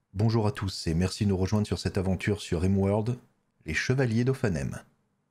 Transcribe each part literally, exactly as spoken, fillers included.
Bonjour à tous et merci de nous rejoindre sur cette aventure sur Rimworld, les Chevaliers d'Ophanem.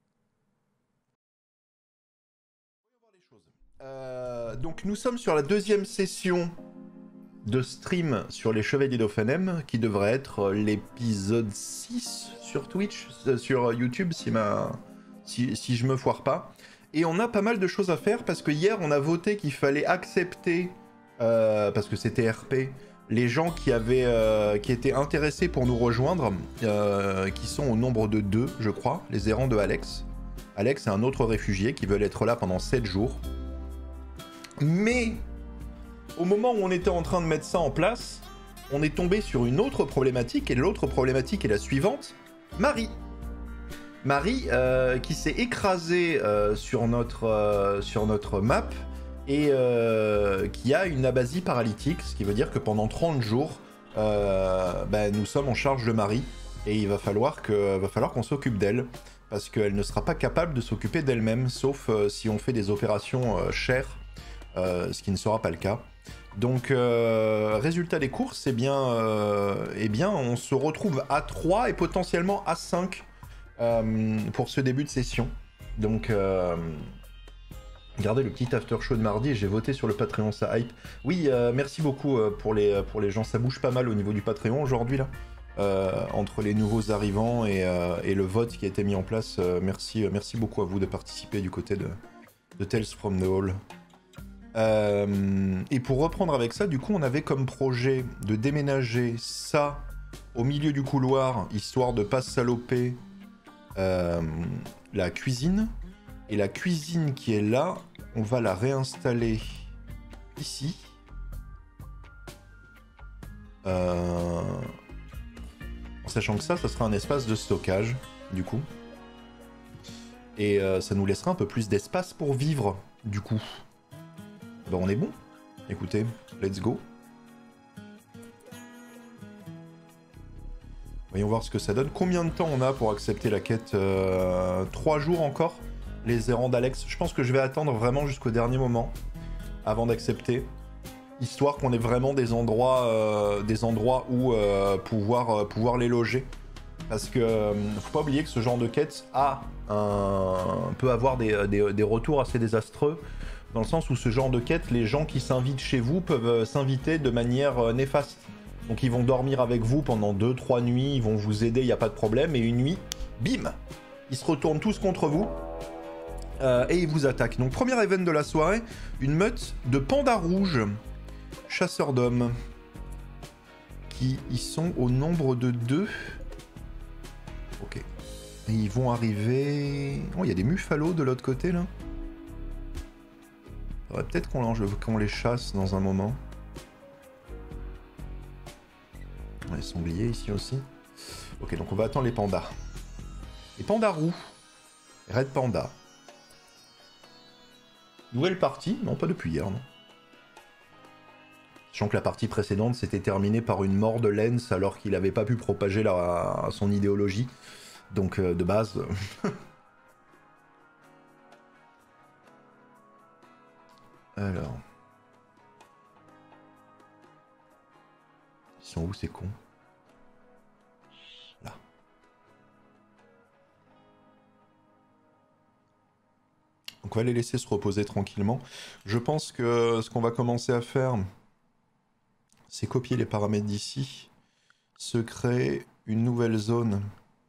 Euh, donc nous sommes sur la deuxième session de stream sur les Chevaliers d'Ophanem, qui devrait être l'épisode six sur Twitch, euh, sur YouTube si, ma... si, si je me foire pas. Et on a pas mal de choses à faire parce que hier on a voté qu'il fallait accepter, euh, parce que c'était R P, les gens qui avaient euh, qui étaient intéressés pour nous rejoindre, euh, qui sont au nombre de deux, je crois, les errants de Alex. Alex est un autre réfugié qui veut être là pendant sept jours. Mais au moment où on était en train de mettre ça en place, on est tombé sur une autre problématique, et l'autre problématique est la suivante. Marie. Marie euh, qui s'est écrasée euh, sur, notre, euh, sur notre map et euh, qui a une abasie paralytique, ce qui veut dire que pendant trente jours, euh, bah, nous sommes en charge de Marie et il va falloir que, va falloir qu'on s'occupe d'elle parce qu'elle ne sera pas capable de s'occuper d'elle-même, sauf euh, si on fait des opérations euh, chères, euh, ce qui ne sera pas le cas. Donc, euh, résultat des courses, eh bien, euh, eh bien, on se retrouve à trois et potentiellement à cinq euh, pour ce début de session. Donc, euh, regardez le petit after show de mardi, j'ai voté sur le Patreon, ça hype. Oui, euh, merci beaucoup euh, pour, les, pour les gens, ça bouge pas mal au niveau du Patreon aujourd'hui, là. Euh, entre les nouveaux arrivants et, euh, et le vote qui a été mis en place. Euh, merci, euh, merci beaucoup à vous de participer du côté de, de Tales from the Hall. Euh, et pour reprendre avec ça, du coup, on avait comme projet de déménager ça au milieu du couloir, histoire de pas saloper euh, la cuisine. Et la cuisine qui est là, on va la réinstaller ici. Euh... En sachant que ça, ça sera un espace de stockage, du coup. Et euh, ça nous laissera un peu plus d'espace pour vivre, du coup. Ben on est bon. Écoutez, let's go. Voyons voir ce que ça donne. Combien de temps on a pour accepter la quête euh, Trois jours encore, les errants d'Alex. Je pense que je vais attendre vraiment jusqu'au dernier moment avant d'accepter, histoire qu'on ait vraiment des endroits, euh, des endroits où euh, pouvoir, euh, pouvoir les loger. Parce que euh, faut pas oublier que ce genre de quête a un... peut avoir des, des, des retours assez désastreux, dans le sens où ce genre de quête, les gens qui s'invitent chez vous peuvent s'inviter de manière euh, néfaste. Donc ils vont dormir avec vous pendant deux trois nuits, ils vont vous aider, il n'y a pas de problème, et une nuit, bim, ils se retournent tous contre vous, euh, et ils vous attaquent. Donc premier event de la soirée, une meute de pandas rouges, chasseurs d'hommes, qui y sont au nombre de deux. Ok. Et ils vont arriver... Oh, il y a des muffalos de l'autre côté, là. Faudrait peut-être qu'on qu'on les chasse dans un moment. Les sangliers ici aussi. Ok, donc on va attendre les pandas. Les pandas roux. Red Panda. Nouvelle partie. Non, pas depuis hier, non. Sachant que la partie précédente s'était terminée par une mort de Lens alors qu'il n'avait pas pu propager la, son idéologie. Donc, euh, de base... Alors... Ils sont où ces cons? Là. Donc on va les laisser se reposer tranquillement. Je pense que ce qu'on va commencer à faire, c'est copier les paramètres d'ici, se créer une nouvelle zone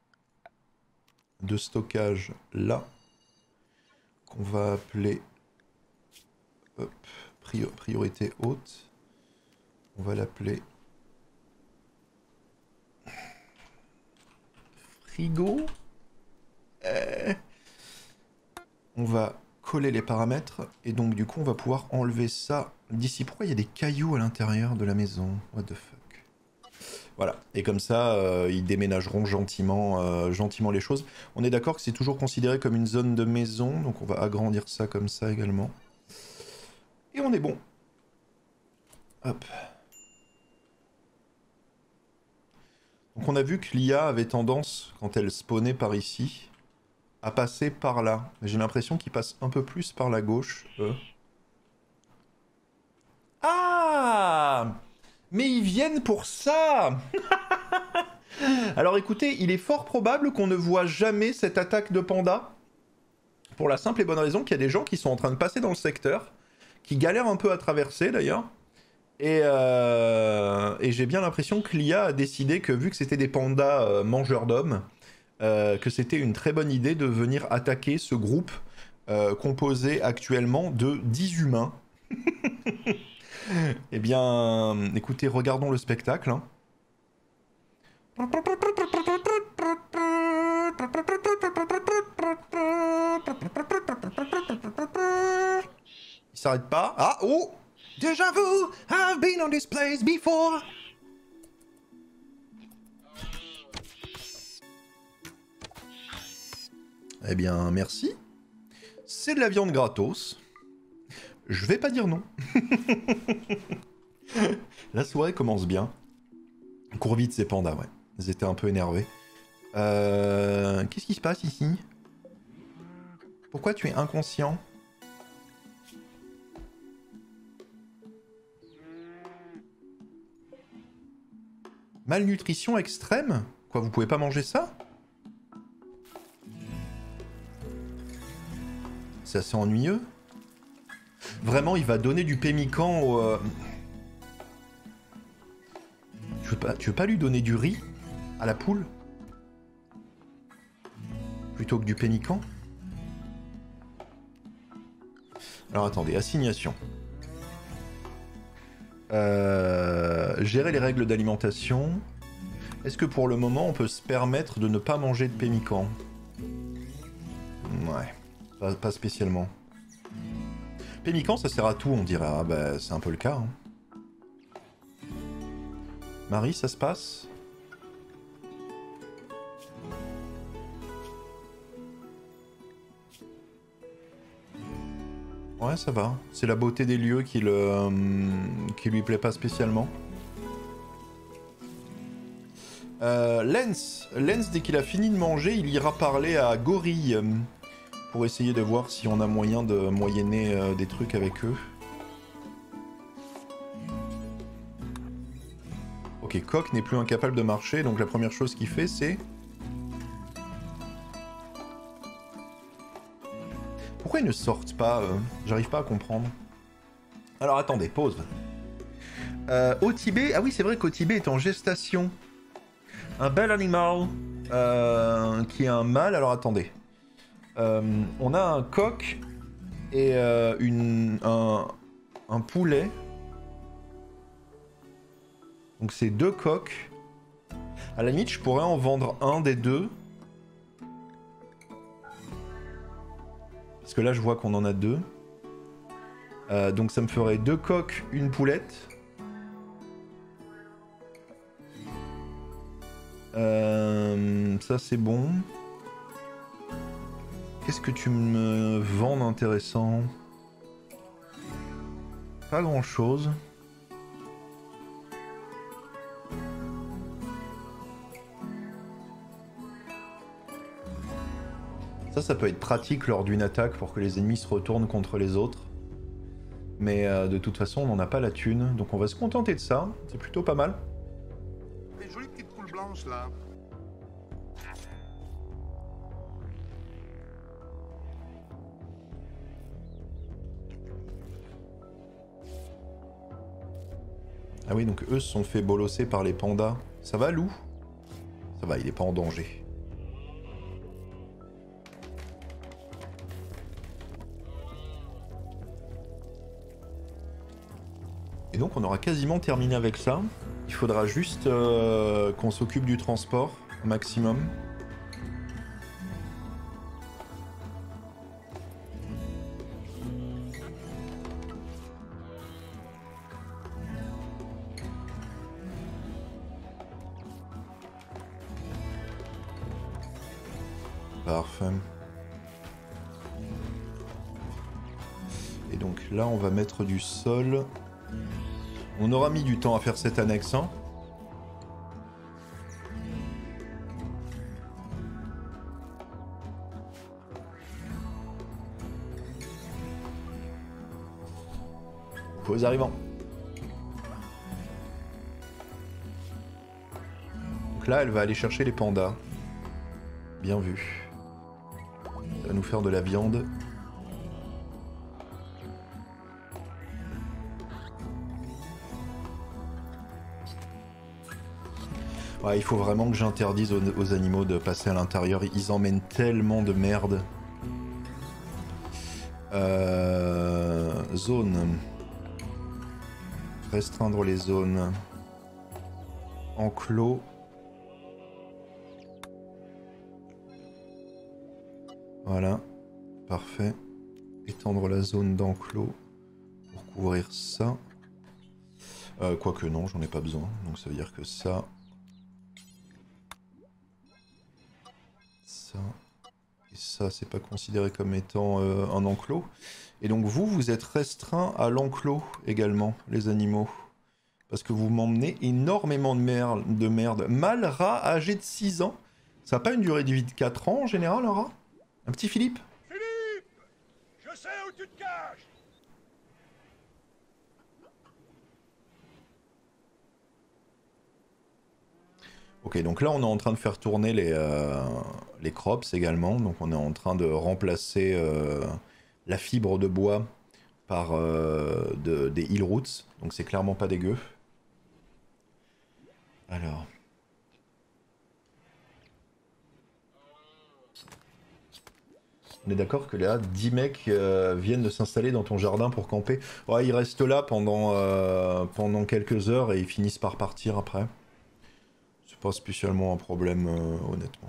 de stockage là, qu'on va appeler hop, prior priorité haute. On va l'appeler frigo. Euh... On va coller les paramètres et donc du coup on va pouvoir enlever ça d'ici. Pourquoi il y a des cailloux à l'intérieur de la maison? What the fuck? Voilà, et comme ça euh, ils déménageront gentiment, euh, gentiment les choses. On est d'accord que c'est toujours considéré comme une zone de maison, donc on va agrandir ça comme ça également. Et on est bon. Hop. Donc on a vu que l'I A avait tendance, quand elle spawnait par ici, à passer par là. J'ai l'impression qu'ils passent un peu plus par la gauche, eux. Ah! Mais ils viennent pour ça. Alors écoutez, il est fort probable qu'on ne voit jamais cette attaque de panda. Pour la simple et bonne raison qu'il y a des gens qui sont en train de passer dans le secteur, qui galèrent un peu à traverser d'ailleurs. Et, euh, et j'ai bien l'impression que l'I A a décidé que vu que c'était des pandas euh, mangeurs d'hommes, euh, que c'était une très bonne idée de venir attaquer ce groupe euh, composé actuellement de dix humains. Eh bien, écoutez, regardons le spectacle. Hein. Il s'arrête pas. Ah, oh! Déjà vu, I've been on this place before. Eh bien, merci. C'est de la viande gratos. Je vais pas dire non. La soirée commence bien. Cours vite ces pandas, ouais. Ils étaient un peu énervés. Euh... Qu'est-ce qui se passe ici? Pourquoi tu es inconscient? Malnutrition extrême? Quoi, vous pouvez pas manger ça? C'est assez ennuyeux. Vraiment, il va donner du pémican au... Euh... Tu veux pas, tu veux pas lui donner du riz à la poule? Plutôt que du pémican? Alors attendez, assignation. Euh, gérer les règles d'alimentation. Est-ce que pour le moment on peut se permettre de ne pas manger de pémican? Ouais, pas, pas spécialement. Pémican ça sert à tout on dirait, ah bah c'est un peu le cas. Hein. Marie, ça se passe? Ouais, ça va. C'est la beauté des lieux qui, le, euh, qui lui plaît pas spécialement. Euh, Lens. Lens, dès qu'il a fini de manger, il ira parler à Gorille euh, pour essayer de voir si on a moyen de moyenner euh, des trucs avec eux. Ok, Coq n'est plus incapable de marcher, donc la première chose qu'il fait, c'est... Pourquoi ils ne sortent pas euh J'arrive pas à comprendre. Alors attendez, pause. Euh, au Tibet, ah oui c'est vrai qu'au Tibet est en gestation. Un bel animal euh, qui est un mâle. Alors attendez. Euh, on a un coq et euh, une, un, un poulet. Donc c'est deux coqs. À la limite, je pourrais en vendre un des deux. Parce que là, je vois qu'on en a deux. Euh, donc ça me ferait deux coqs, une poulette. Euh, ça, c'est bon. Qu'est-ce que tu me vends d'intéressant? Pas grand-chose. Ça, ça peut être pratique lors d'une attaque pour que les ennemis se retournent contre les autres. Mais euh, de toute façon, on n'en a pas la thune. Donc on va se contenter de ça. C'est plutôt pas mal. Des jolies petites poules blanches, là. Ah oui, donc eux se sont fait bolosser par les pandas. Ça va, Lou? Ça va, il est pas en danger. Et donc on aura quasiment terminé avec ça. Il faudra juste euh, qu'on s'occupe du transport au maximum. Parfait. Et donc là on va mettre du sol. On aura mis du temps à faire cette annexe, hein. Faux arrivants. là, elle va aller chercher les pandas. Bien vu. Elle va nous faire de la viande. Ouais, il faut vraiment que j'interdise aux, aux animaux de passer à l'intérieur. Ils emmènent tellement de merde. Euh... Zone. Restreindre les zones. Enclos. Voilà. Parfait. Étendre la zone d'enclos pour couvrir ça. Euh, Quoique non, j'en ai pas besoin. Donc ça veut dire que ça... Ça... Et ça, c'est pas considéré comme étant euh, un enclos. Et donc vous, vous êtes restreint à l'enclos également, les animaux. Parce que vous m'emmenez énormément de merde, de merde. Mâle rat âgé de six ans. Ça n'a pas une durée de vie de quatre ans en général, un rat? Un petit Philippe? Philippe! Je sais où tu te caches! Ok, donc là on est en train de faire tourner les, euh, les crops également. Donc on est en train de remplacer euh, la fibre de bois par euh, de, des hill roots. Donc c'est clairement pas dégueu. Alors... On est d'accord que là, dix mecs euh, viennent de s'installer dans ton jardin pour camper. Ouais, ils restent là pendant, euh, pendant quelques heures et ils finissent par partir après. C'est pas spécialement un problème, euh, honnêtement.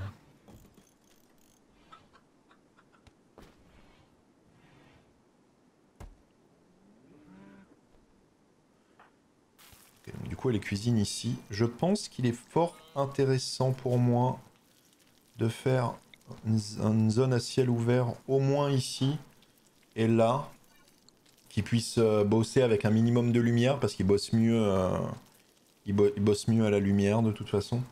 Okay, du coup, elle est cuisine ici. Je pense qu'il est fort intéressant pour moi de faire une, une zone à ciel ouvert, au moins ici et là, qui puisse euh, bosser avec un minimum de lumière, parce qu'il bosse mieux, euh, il, bo il bosse mieux à la lumière de toute façon.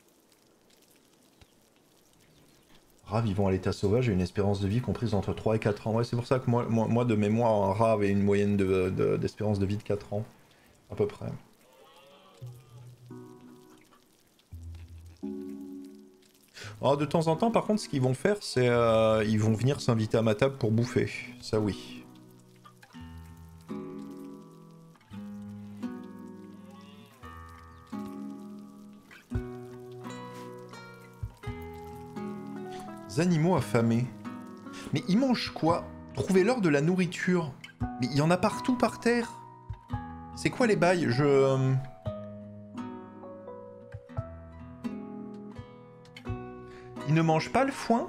Rat vivant à l'état sauvage a une espérance de vie comprise entre trois et quatre ans. Ouais, c'est pour ça que moi, moi, moi de mémoire, un rat avait une moyenne de, de, d'espérance de vie de quatre ans, à peu près. Alors, de temps en temps, par contre, ce qu'ils vont faire, c'est euh, ils vont venir s'inviter à ma table pour bouffer. Ça, oui. Les animaux affamés. Mais ils mangent quoi? Trouvez-leur de la nourriture. Mais il y en a partout par terre. C'est quoi les bails? Je... Ils ne mangent pas le foin?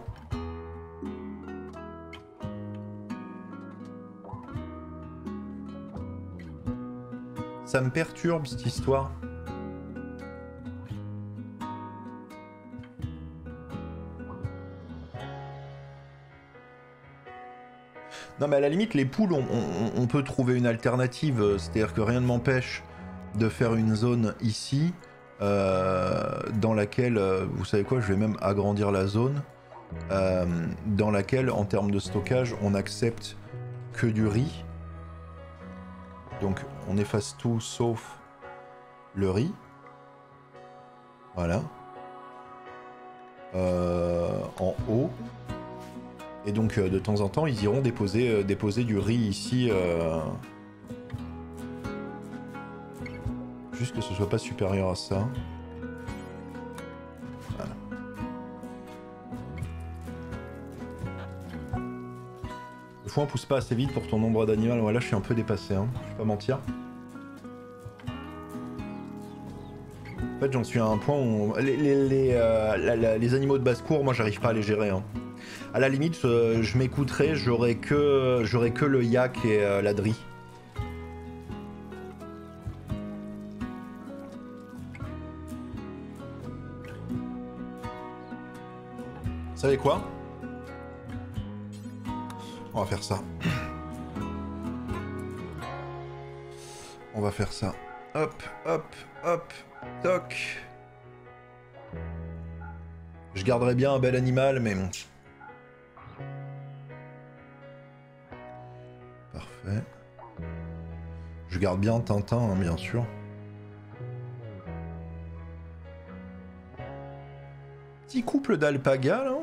Ça me perturbe cette histoire. Non mais à la limite les poules on, on, on peut trouver une alternative, c'est-à-dire que rien ne m'empêche de faire une zone ici euh, dans laquelle, euh, vous savez quoi, je vais même agrandir la zone, euh, dans laquelle en termes de stockage on accepte que du riz. Donc on efface tout sauf le riz. Voilà. Euh, en haut. Et donc euh, de temps en temps ils iront déposer, euh, déposer du riz ici. Euh... Juste que ce soit pas supérieur à ça. Voilà. Le foin pousse pas assez vite pour ton nombre d'animaux. Voilà, je suis un peu dépassé, hein. Je vais pas mentir. En fait, j'en suis à un point où on... les, les, les, euh, la, la, les animaux de basse-cour, moi, j'arrive pas à les gérer. Hein. À la limite, euh, je m'écouterais, j'aurais que, j'aurais que le yak et euh, la dri. Vous savez quoi? On va faire ça. On va faire ça. Hop, hop, hop, toc. Je garderai bien un bel animal, mais bon. Parfait. Je garde bien Tintin, hein, bien sûr. Petit couple d'alpagas, là.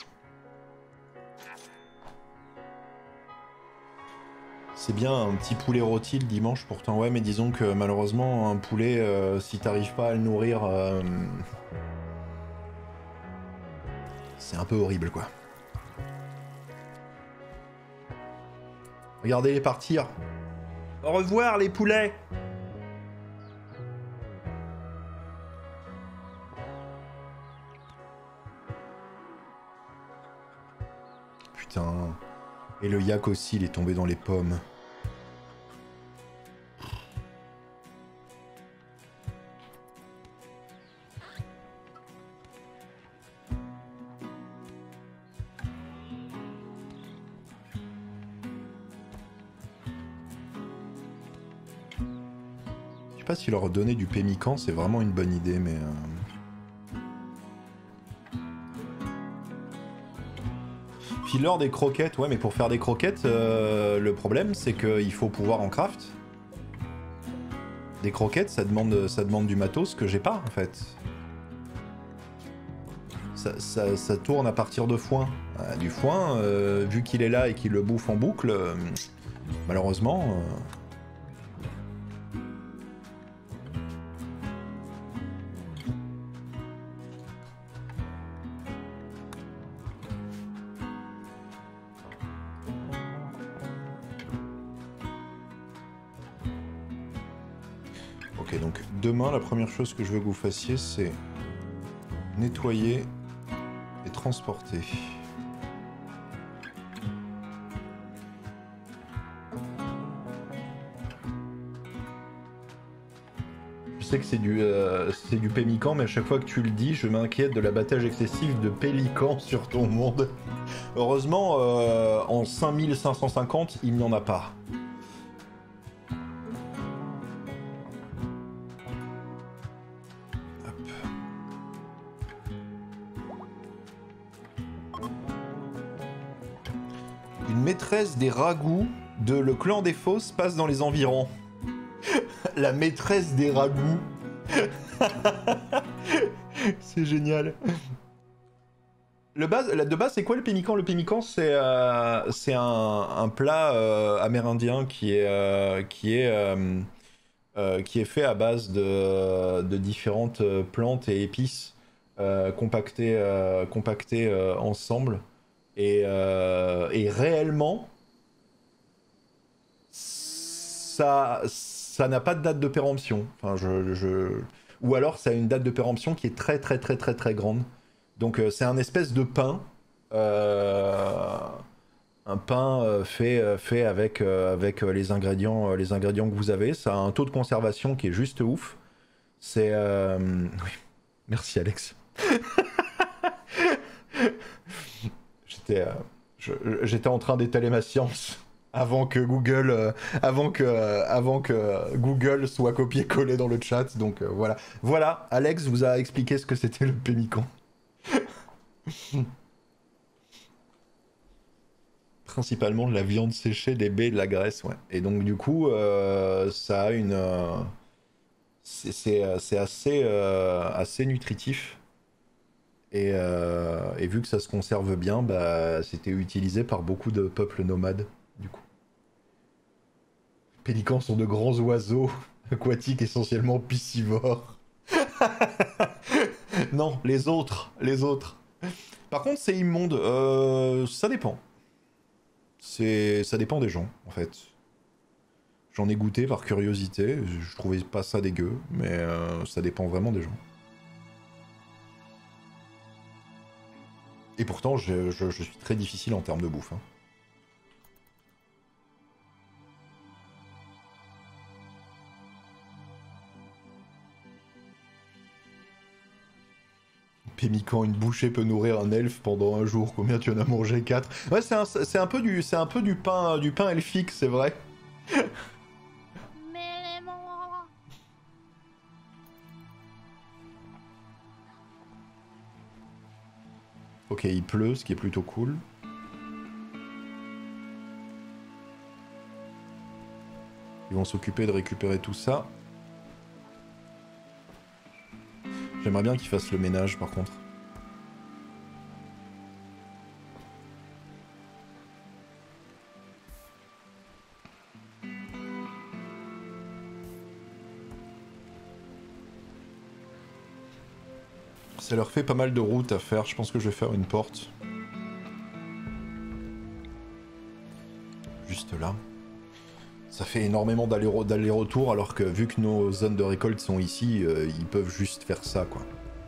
C'est bien un petit poulet rôti le dimanche, pourtant. Ouais, mais disons que malheureusement, un poulet, euh, si t'arrives pas à le nourrir... Euh... C'est un peu horrible, quoi. Regardez-les partir. Au revoir, les poulets. Putain. Et le yak aussi, il est tombé dans les pommes. Je sais pas si leur donner du pémican, c'est vraiment une bonne idée, mais... Euh... File-leur des croquettes, ouais, mais pour faire des croquettes, euh, le problème, c'est qu'il faut pouvoir en craft. Des croquettes, ça demande, ça demande du matos que j'ai pas, en fait. Ça, ça, ça tourne à partir de foin. Euh, du foin, euh, vu qu'il est là et qu'il le bouffe en boucle, euh, malheureusement... Euh... Ok, donc demain, la première chose que je veux que vous fassiez, c'est nettoyer et transporter. Je sais que c'est du, euh, c'est du pémican, mais à chaque fois que tu le dis, je m'inquiète de l'abattage excessif de pélicans sur ton monde. Heureusement, euh, en cinq mille cinq cent cinquante, il n'y en a pas. Maîtresse des ragoûts de Le Clan des Fosses passe dans les environs. La maîtresse des ragoûts. C'est génial. Le base, la, de base, c'est quoi le pémican? Le pémican, c'est euh, c'est un, un plat euh, amérindien qui est, euh, qui, est, euh, euh, qui est fait à base de, de différentes plantes et épices euh, compactées, euh, compactées euh, ensemble. Et, euh, et réellement, ça, ça n'a pas de date de péremption. Enfin, je, je... Ou alors, ça a une date de péremption qui est très très très très très grande. Donc, euh, c'est un espèce de pain, euh, un pain euh, fait, euh, fait avec, euh, avec les ingrédients, euh, les ingrédients que vous avez. Ça a un taux de conservation qui est juste ouf. C'est, euh... oui. Merci Alex. J'étais, euh, je, j'étais en train d'étaler ma science avant que Google, euh, avant que, euh, avant que Google soit copié-collé dans le chat. Donc euh, voilà, voilà. Alex vous a expliqué ce que c'était le pémican. Principalement de la viande séchée, des baies, de la graisse, ouais. Et donc du coup, euh, ça a une, euh, c'est, c'est, c'est assez, euh, assez nutritif. Et, euh, et vu que ça se conserve bien, bah, c'était utilisé par beaucoup de peuples nomades, du coup. Les pélicans sont de grands oiseaux aquatiques essentiellement piscivores. Non, les autres, les autres. Par contre, c'est immonde. Euh, ça dépend. C'est, ça dépend des gens, en fait. J'en ai goûté par curiosité. Je trouvais pas ça dégueu, mais euh, ça dépend vraiment des gens. Et pourtant, je, je, je suis très difficile en termes de bouffe. Hein. Pémican, une bouchée peut nourrir un elfe pendant un jour. Combien tu en as mangé? Quatre. Ouais, c'est un, c'est un peu du, c'est un peu du pain, du pain elfique, c'est vrai. Ok, il pleut, ce qui est plutôt cool. Ils vont s'occuper de récupérer tout ça. J'aimerais bien qu'ils fassent le ménage, par contre. Ça leur fait pas mal de routes à faire, je pense que je vais faire une porte. Juste là. Ça fait énormément d'aller-retour, alors que vu que nos zones de récolte sont ici, euh, ils peuvent juste faire ça, quoi.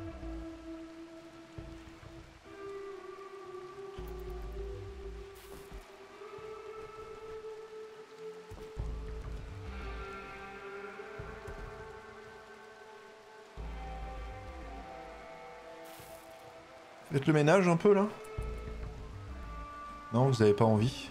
Faites le ménage un peu, là? Non, vous avez pas envie?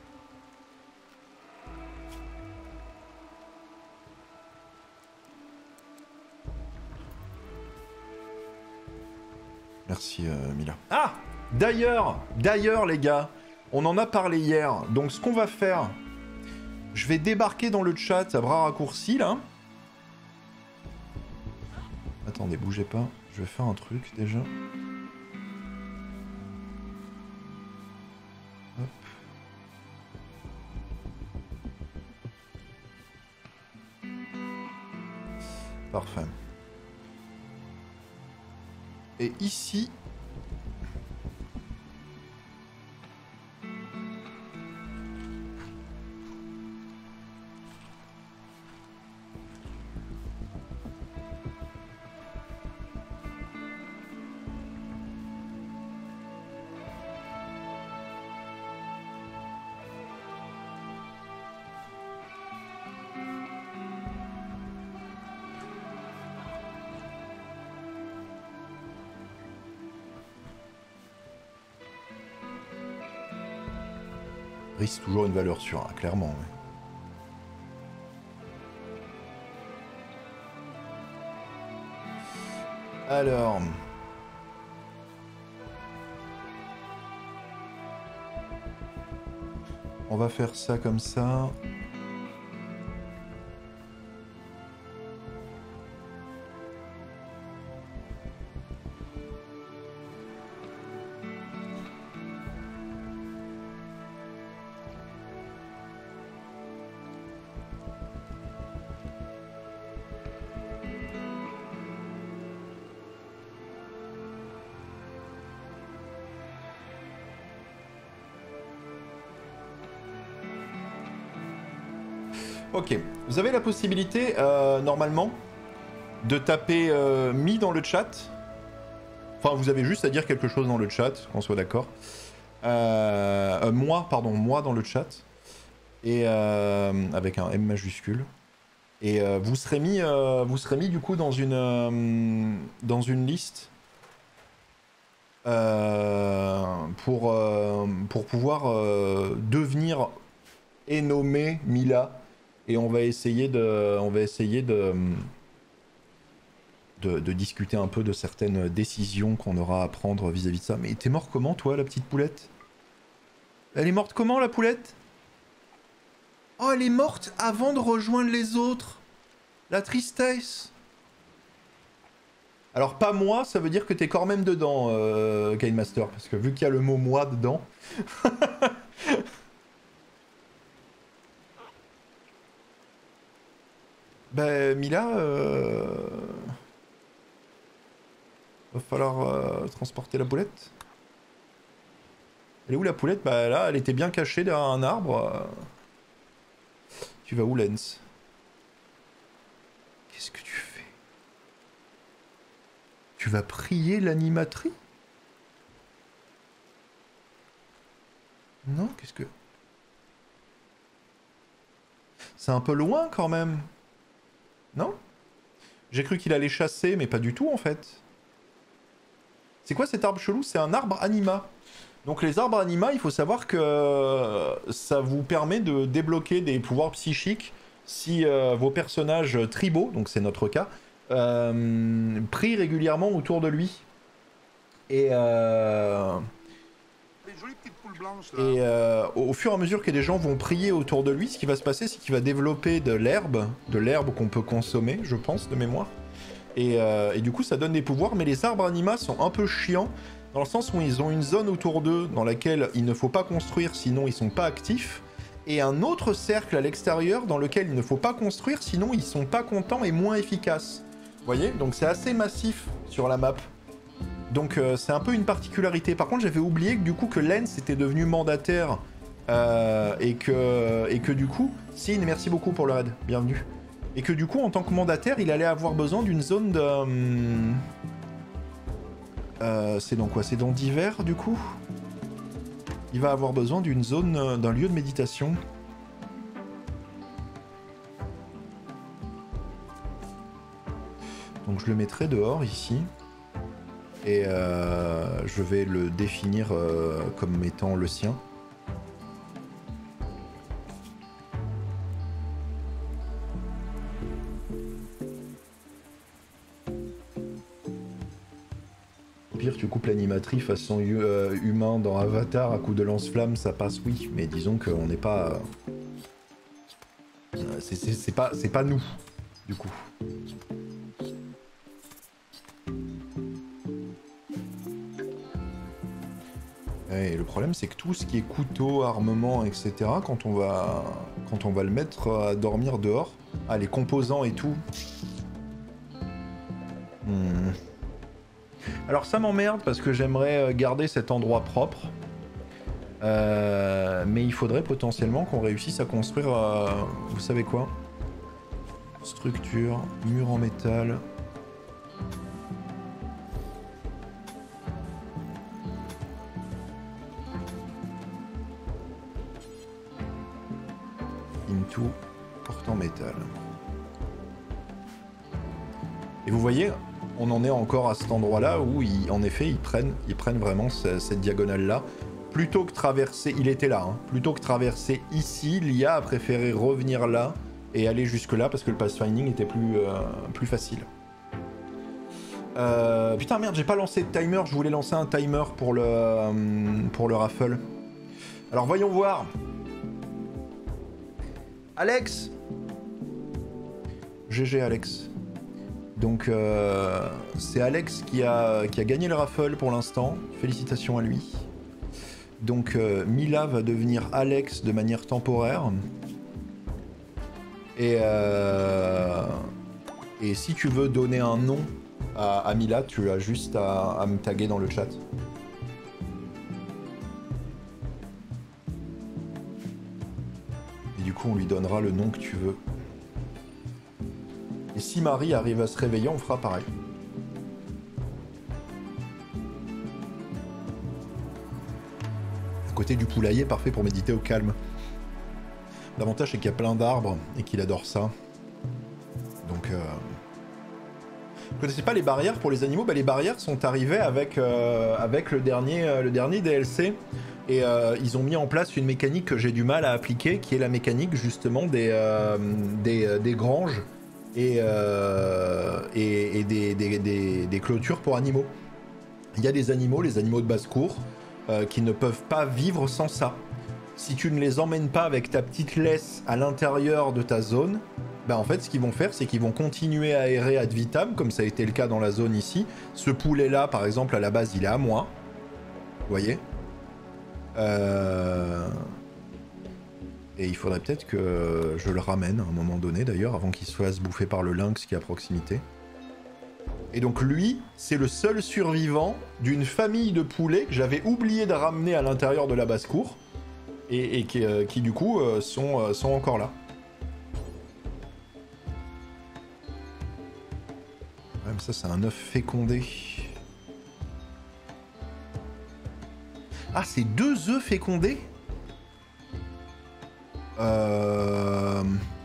Merci euh, Mila. Ah! D'ailleurs, d'ailleurs les gars, on en a parlé hier. Donc ce qu'on va faire, je vais débarquer dans le chat à bras raccourcis là. Attendez, bougez pas. Je vais faire un truc déjà. Hop. Parfait. Et ici... risque toujours une valeur sûre, hein, clairement. Ouais. Alors... On va faire ça comme ça. Ok, vous avez la possibilité, euh, normalement, de taper euh, mi dans le chat. Enfin, vous avez juste à dire quelque chose dans le chat, qu'on soit d'accord. Euh, euh, moi, pardon, moi dans le chat. Et euh, avec un M majuscule. Et euh, vous serez mis, euh, vous serez mis du coup dans une, euh, dans une liste euh, pour, euh, pour pouvoir euh, devenir et nommer Mila. Et on va essayer de, on va essayer de, de, de discuter un peu de certaines décisions qu'on aura à prendre vis-à-vis de ça. Mais t'es mort comment, toi, la petite poulette? Elle est morte comment, la poulette? Oh, elle est morte avant de rejoindre les autres. La tristesse. Alors, pas moi, ça veut dire que t'es quand même dedans, euh, Kane Master. Parce que vu qu'il y a le mot moi dedans... Ben, Mila, euh... va falloir euh, transporter la poulette. Elle est où la poulette? Bah là, elle était bien cachée derrière un arbre. Tu vas où, Lens? Qu'est-ce que tu fais? Tu vas prier l'animatrice? Non, qu'est-ce que... C'est un peu loin quand même. Non? J'ai cru qu'il allait chasser, mais pas du tout en fait. C'est quoi cet arbre chelou? C'est un arbre anima. Donc les arbres anima, il faut savoir que ça vous permet de débloquer des pouvoirs psychiques si euh, vos personnages tribaux, donc c'est notre cas, euh, prient régulièrement autour de lui. Et... Euh... Et euh, au fur et à mesure que des gens vont prier autour de lui, ce qui va se passer, c'est qu'il va développer de l'herbe, de l'herbe qu'on peut consommer, je pense, de mémoire. Et, euh, et du coup, ça donne des pouvoirs, mais les arbres anima sont un peu chiants, dans le sens où ils ont une zone autour d'eux dans laquelle il ne faut pas construire, sinon ils sont pas actifs, et un autre cercle à l'extérieur dans lequel il ne faut pas construire, sinon ils sont pas contents et moins efficaces. Vous voyez? Donc c'est assez massif sur la map. Donc euh, c'est un peu une particularité. Par contre, j'avais oublié que du coup que Lens était devenu mandataire euh, et que et que du coup, Sin, merci beaucoup pour le raid, bienvenue. Et que du coup, en tant que mandataire, il allait avoir besoin d'une zone de. Hum, euh, c'est dans quoi? C'est dans d'hiver du coup. Il va avoir besoin d'une zone, euh, d'un lieu de méditation. Donc je le mettrai dehors ici. Et euh, je vais le définir euh, comme étant le sien. Au pire, tu coupes l'animatrice façon hu euh, humain dans Avatar à coup de lance-flamme, ça passe, oui. Mais disons qu'on n'est pas... Euh... C'est pas, c'est pas nous, du coup. Et le problème, c'est que tout ce qui est couteau, armement, et cetera, quand on va, quand on va le mettre à dormir dehors, ah, les composants et tout. Hmm. Alors ça m'emmerde parce que j'aimerais garder cet endroit propre. Euh, mais il faudrait potentiellement qu'on réussisse à construire, euh, vous savez quoi? Structure, mur en métal. Into, porte en métal. Et vous voyez, on en est encore à cet endroit-là où, ils, en effet, ils prennent, ils prennent vraiment ce, cette diagonale-là. Plutôt que traverser, il était là, hein, plutôt que traverser ici, l'I A a préféré revenir là et aller jusque-là parce que le pathfinding était plus, euh, plus facile. Euh, putain, merde, j'ai pas lancé de timer, je voulais lancer un timer pour le, euh, pour le raffle. Alors voyons voir. Alex! G G Alex. Donc euh, c'est Alex qui a, qui a gagné le raffle pour l'instant. Félicitations à lui. Donc euh, Mila va devenir Alex de manière temporaire. Et, euh, et si tu veux donner un nom à, à Mila, tu as juste à, à me taguer dans le chat. Et du coup on lui donnera le nom que tu veux. Et si Marie arrive à se réveiller, on fera pareil. À côté du poulailler, parfait pour méditer au calme. L'avantage, c'est qu'il y a plein d'arbres et qu'il adore ça. Donc... Euh... Vous connaissez pas les barrières pour les animaux? Bah, les barrières sont arrivées avec, euh, avec le, dernier, euh, le dernier D L C. Et euh, ils ont mis en place une mécanique que j'ai du mal à appliquer, qui est la mécanique, justement, des, euh, des, euh, des granges. Et, euh, et, et des, des, des, des clôtures pour animaux. Il y a des animaux, les animaux de basse-cour, euh, qui ne peuvent pas vivre sans ça. Si tu ne les emmènes pas avec ta petite laisse à l'intérieur de ta zone, ben en fait ce qu'ils vont faire, c'est qu'ils vont continuer à errer ad vitam, comme ça a été le cas dans la zone ici. Ce poulet-là, par exemple, à la base, il est à moi. Vous voyez euh... Et il faudrait peut-être que je le ramène à un moment donné, d'ailleurs, avant qu'il se fasse bouffer par le lynx qui est à proximité. Et donc lui, c'est le seul survivant d'une famille de poulets que j'avais oublié de ramener à l'intérieur de la basse-cour, et, et qui, euh, qui, du coup, euh, sont, euh, sont encore là. Ouais, mais ça, c'est un œuf fécondé. Ah, c'est deux œufs fécondés ? Euh...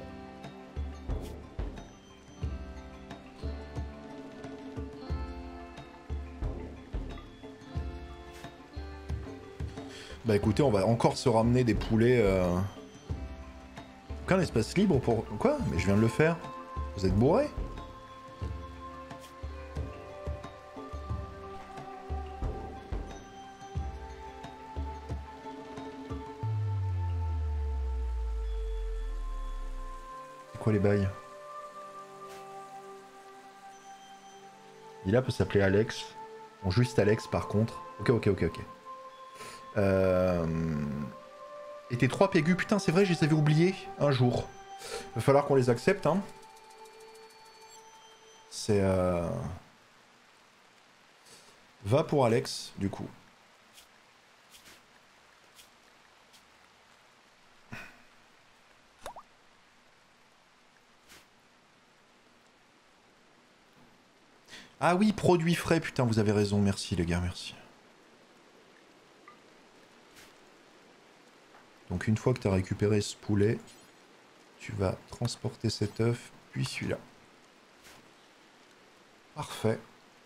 Bah écoutez, on va encore se ramener des poulets. Euh... Aucun espace libre pour... Quoi? Mais je viens de le faire. Vous êtes bourrés? Quoi les bails? Il peut s'appeler Alex. Bon, juste Alex par contre. Ok, ok, ok, ok. Euh... Et tes trois pégus, putain, c'est vrai, je les avais oubliés un jour. Il va falloir qu'on les accepte, hein. C'est... Euh... va pour Alex, du coup. Ah oui, produits frais, putain, vous avez raison, merci les gars, merci. Donc une fois que tu as récupéré ce poulet, tu vas transporter cet œuf, puis celui-là. Parfait.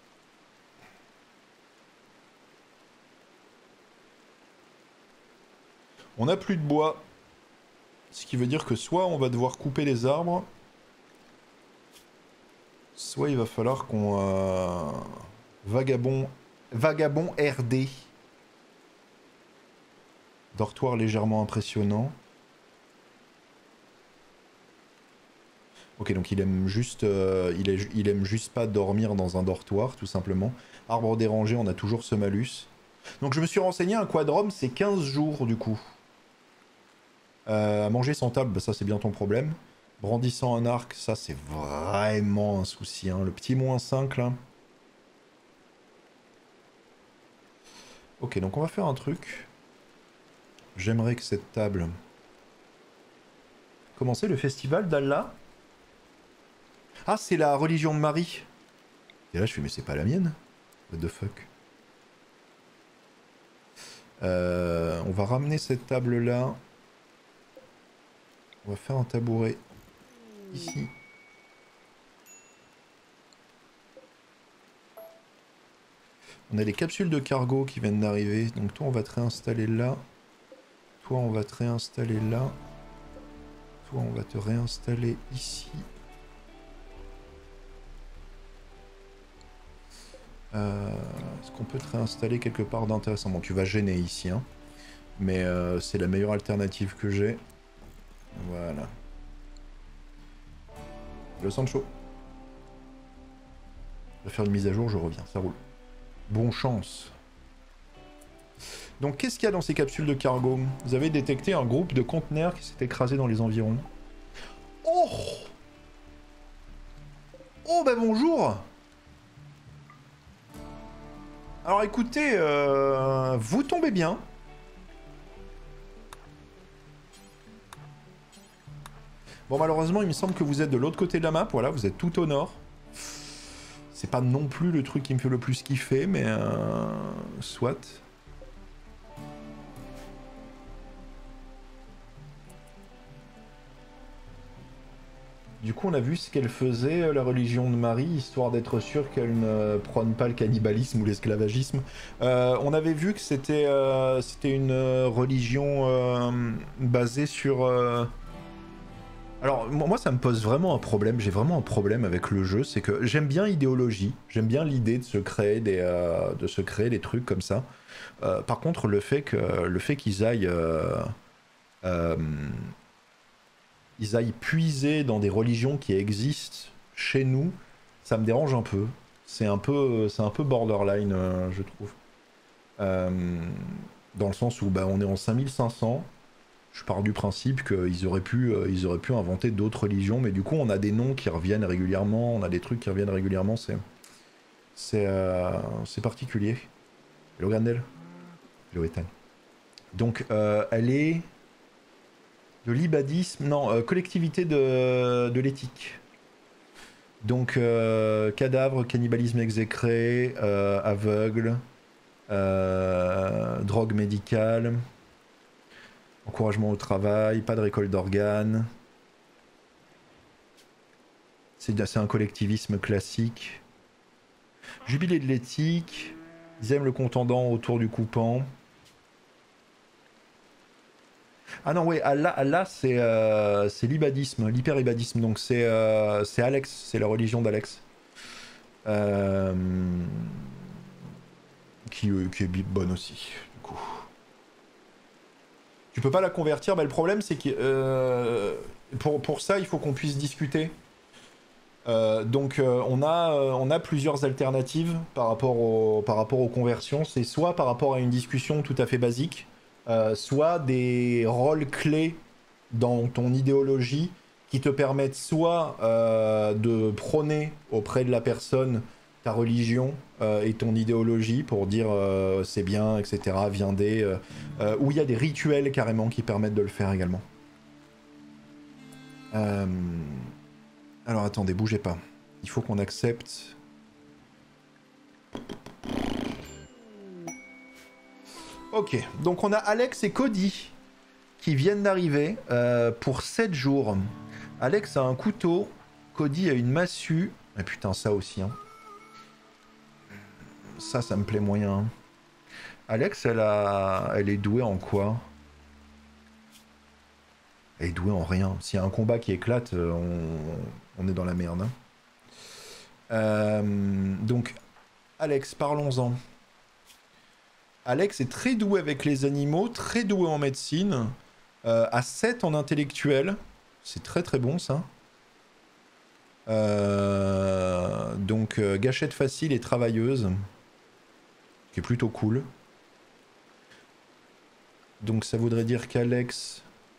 On n'a plus de bois. Ce qui veut dire que soit on va devoir couper les arbres, soit il va falloir qu'on... Euh... Vagabond... Vagabond R D. Dortoir légèrement impressionnant. Ok, donc il aime juste... Euh, il, est, il aime juste pas dormir dans un dortoir, tout simplement. Arbre dérangé, on a toujours ce malus. Donc je me suis renseigné, un quadrome, c'est quinze jours, du coup. Euh, manger sans table, bah ça c'est bien ton problème. Brandissant un arc, ça c'est vraiment un souci, hein. Le petit moins cinq, là. Ok, donc on va faire un truc. J'aimerais que cette table... Commencer le festival d'Allah. Ah, c'est la religion de Marie. Et là, je fais, mais c'est pas la mienne. What the fuck. Euh, on va ramener cette table-là. On va faire un tabouret ici. On a les capsules de cargo qui viennent d'arriver. Donc toi, on va te réinstaller là. Toi, on va te réinstaller là. Toi, on va te réinstaller ici. Euh, Est-ce qu'on peut te réinstaller quelque part d'intéressant? Bon, tu vas gêner ici, hein. Mais euh, c'est la meilleure alternative que j'ai. Voilà. Le Sancho. Je vais faire une mise à jour, je reviens, ça roule. Bon chance. Donc qu'est-ce qu'il y a dans ces capsules de cargo? Vous avez détecté un groupe de conteneurs qui s'est écrasé dans les environs. Oh! Oh bah bonjour! Alors écoutez, euh, vous tombez bien. Bon, malheureusement, il me semble que vous êtes de l'autre côté de la map. Voilà, vous êtes tout au nord. C'est pas non plus le truc qui me fait le plus kiffer, mais euh, soit. Du coup, on a vu ce qu'elle faisait, la religion de Marie, histoire d'être sûr qu'elle ne prône pas le cannibalisme ou l'esclavagisme. Euh, on avait vu que c'était euh, c'était une religion euh, basée sur... Euh... Alors, moi, ça me pose vraiment un problème. J'ai vraiment un problème avec le jeu. C'est que j'aime bien l'idéologie. J'aime bien l'idée de se créer des, euh, de se créer des trucs comme ça. Euh, par contre, le fait que le fait qu'ils aillent... Euh, euh, ils aillent puiser dans des religions qui existent chez nous, ça me dérange un peu. C'est un peu, c'est un peu borderline, euh, je trouve. Euh, dans le sens où bah, on est en cinq mille cinq cents, je pars du principe qu'ils auraient pu, euh, ils auraient pu inventer d'autres religions, mais du coup on a des noms qui reviennent régulièrement, on a des trucs qui reviennent régulièrement, c'est c'est euh, c'est particulier. Hello Grandel. Hello Ethan. Donc euh, elle est... De l'ibadisme, non, euh, collectivité de, de l'éthique. Donc, euh, cadavre, cannibalisme exécré, euh, aveugle, euh, drogue médicale, encouragement au travail, pas de récolte d'organes. C'est un collectivisme classique. Jubilé de l'éthique, ils aiment le contendant autour du coupant. Ah non, oui, Allah, Allah c'est euh, l'ibadisme, l'hyper-ibadisme, donc c'est euh, Alex, c'est la religion d'Alex. Euh, qui, euh, qui est bonne aussi, du coup. Tu peux pas la convertir, mais le problème c'est que euh, pour, pour ça, il faut qu'on puisse discuter. Euh, donc euh, on, a, euh, on a plusieurs alternatives par rapport, au, par rapport aux conversions. C'est soit par rapport à une discussion tout à fait basique, Euh, soit des rôles clés dans ton idéologie qui te permettent soit euh, de prôner auprès de la personne ta religion euh, et ton idéologie pour dire euh, c'est bien, et cetera. Viendez. Euh, euh, où il y a des rituels carrément qui permettent de le faire également. Euh... Alors attendez, bougez pas. Il faut qu'on accepte. Ok, donc on a Alex et Cody qui viennent d'arriver euh, pour sept jours. Alex a un couteau, Cody a une massue. Ah putain, ça aussi. Hein. Ça, ça me plaît moyen. Alex, elle, a... elle est douée en quoi? Elle est douée en rien. S'il y a un combat qui éclate, on, on est dans la merde. Hein. Euh... Donc, Alex, parlons-en. Alex est très doué avec les animaux, très doué en médecine, euh, à sept en intellectuel. C'est très très bon ça. Euh, donc, euh, gâchette facile et travailleuse. Qui est plutôt cool. Donc ça voudrait dire qu'Alex...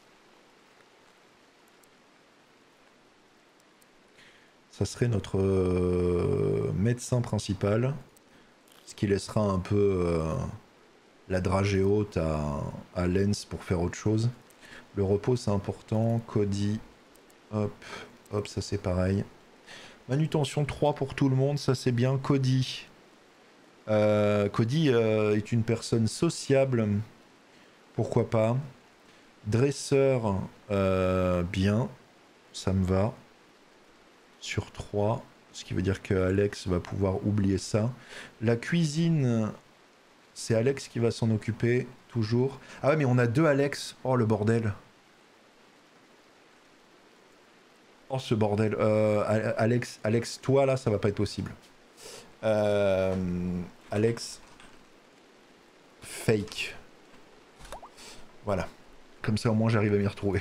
Ça serait notre euh, médecin principal. Ce qui laissera un peu euh, la dragée haute à, à Lens pour faire autre chose. Le repos c'est important. Cody. Hop. Hop, ça c'est pareil. Manutention trois pour tout le monde, ça c'est bien. Cody. Euh, Cody euh, est une personne sociable. Pourquoi pas. Dresseur, euh, bien. Ça me va. Sur trois. Ce qui veut dire que Alex va pouvoir oublier ça. La cuisine, c'est Alex qui va s'en occuper. Toujours. Ah ouais, mais on a deux Alex. Oh, le bordel. Oh, ce bordel. Euh, Alex, Alex, toi, là, ça va pas être possible. Euh, Alex. Fake. Voilà. Comme ça, au moins, j'arrive à m'y retrouver.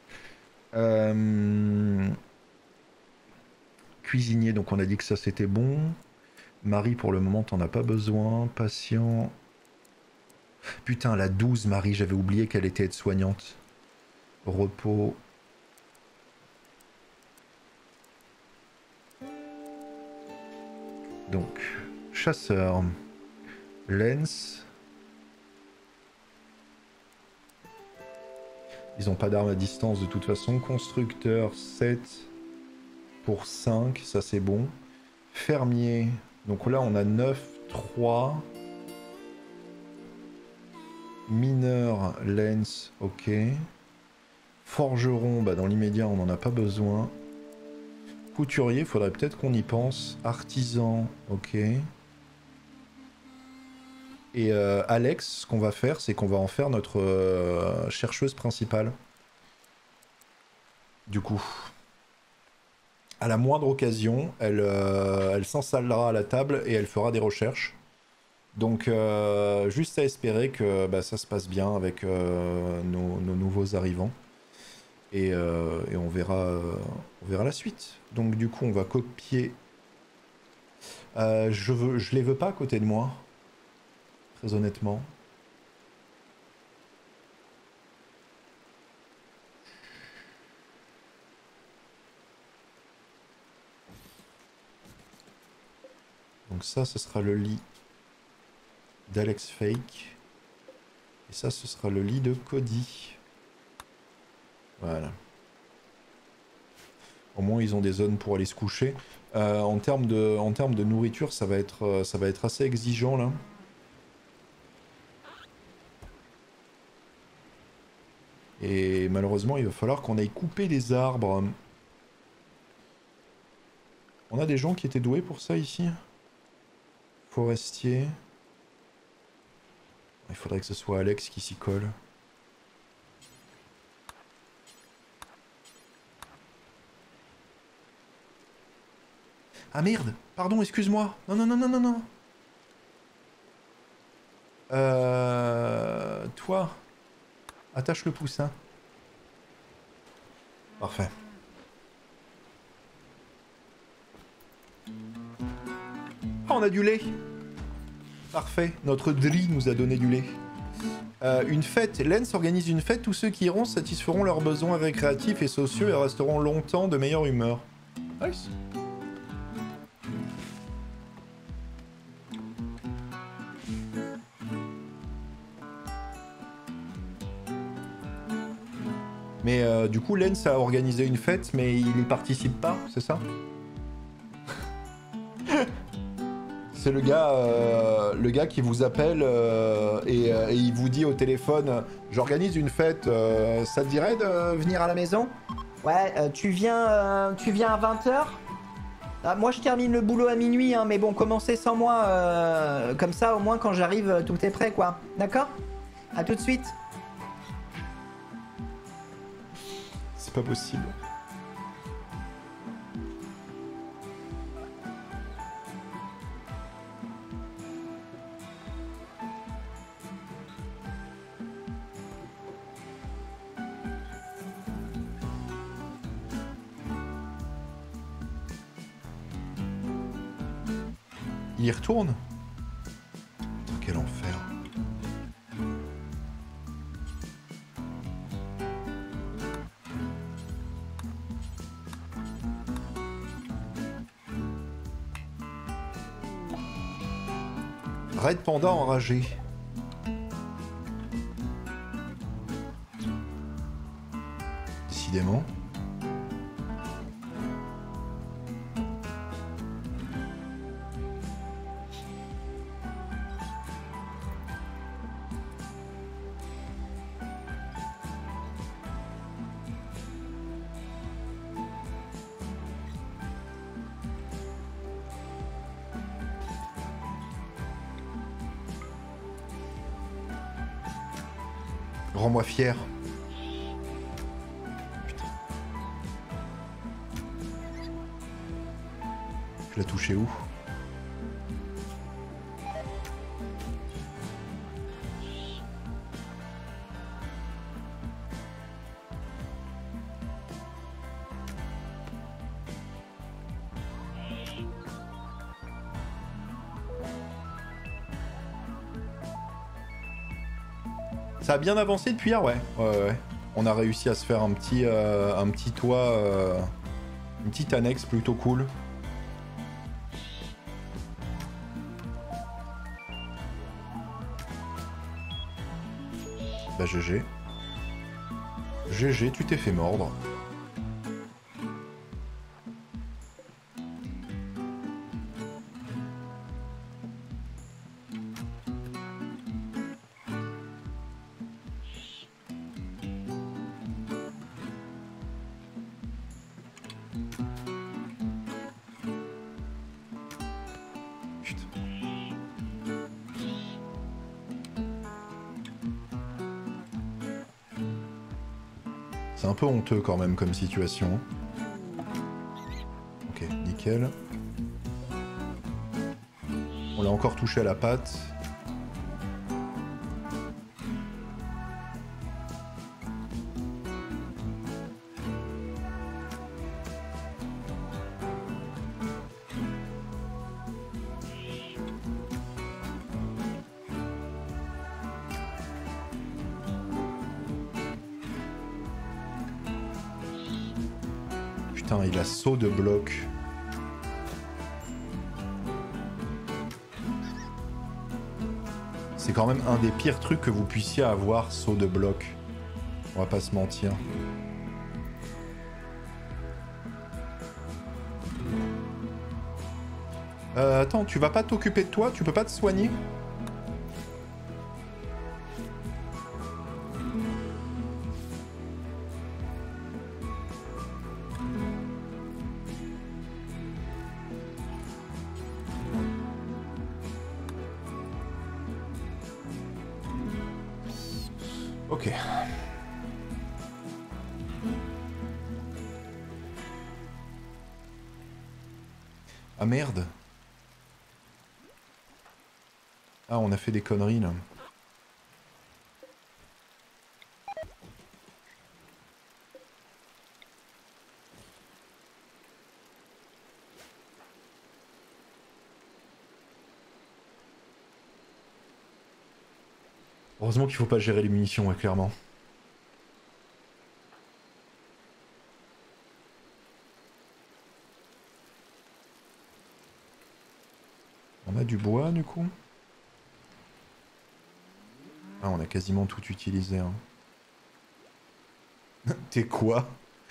Euh... Cuisinier, donc on a dit que ça, c'était bon. Marie, pour le moment, t'en as pas besoin. Patient... Putain, la douze, Marie, j'avais oublié qu'elle était aide-soignante. Repos... Donc, chasseur... Lens... Ils n'ont pas d'armes à distance de toute façon. Constructeur, sept pour cinq, ça c'est bon. Fermier, donc là on a neuf, trois. Mineur, Lens, ok. Forgeron, bah dans l'immédiat on n'en a pas besoin. Couturier, faudrait peut-être qu'on y pense. Artisan, ok. Et euh, Alex, ce qu'on va faire, c'est qu'on va en faire notre euh, chercheuse principale. Du coup, à la moindre occasion, elle, euh, elle s'installera à la table et elle fera des recherches. Donc, euh, juste à espérer que bah, ça se passe bien avec euh, nos, nos nouveaux arrivants. Et, euh, et on, verra, euh, on verra la suite. Donc, du coup, on va copier. Euh, je veux, je les veux pas à côté de moi. Très honnêtement. Donc ça, ce sera le lit d'Alex Fake. Et ça, ce sera le lit de Cody. Voilà. Au moins, ils ont des zones pour aller se coucher. Euh, en termes de, en termes de nourriture, ça va être, ça va être assez exigeant, là. Et malheureusement, il va falloir qu'on aille couper des arbres. On a des gens qui étaient doués pour ça, ici. Forestier. Il faudrait que ce soit Alex qui s'y colle. Ah merde! Pardon, excuse-moi! Non, non, non, non, non, non! Euh... Toi... Attache le poussin. Parfait. Ah, on a du lait. Parfait. Notre Dri nous a donné du lait. Euh, une fête. Lens organise une fête. Tous ceux qui iront satisferont leurs besoins récréatifs et sociaux et resteront longtemps de meilleure humeur. Nice. Mais euh, du coup, Lens a organisé une fête, mais il n'y participe pas, c'est ça? C'est le gars, euh, le gars qui vous appelle euh, et, euh, et il vous dit au téléphone « J'organise une fête, euh, ça te dirait de venir à la maison ?» Ouais, euh, tu viens euh, tu viens à vingt heures? Ah, moi je termine le boulot à minuit, hein, mais bon, commencez sans moi, euh, comme ça au moins quand j'arrive, euh, tout est prêt quoi. D'accord? À tout de suite. C'est pas possible. Il y retourne? Quel enfer. Red Panda enragé. Décidément. Rends-moi fier. Putain. Je l'ai touché où? Ça a bien avancé depuis hier, ouais. Ouais, ouais. On a réussi à se faire un petit, euh, un petit toit, euh, une petite annexe plutôt cool. Bah G G. G G, tu t'es fait mordre. C'est un peu honteux quand même comme situation. Ok, nickel. On l'a encore touché à la patte. Putain, il a saut de bloc. C'est quand même un des pires trucs que vous puissiez avoir, saut de bloc. On va pas se mentir. Euh, attends, tu vas pas t'occuper de toi? Tu peux pas te soigner? Ok. Ah merde. Ah, on a fait des conneries là. Heureusement qu'il faut pas gérer les munitions, ouais, clairement. On a du bois, du coup? Ah, on a quasiment tout utilisé. Hein. T'es quoi?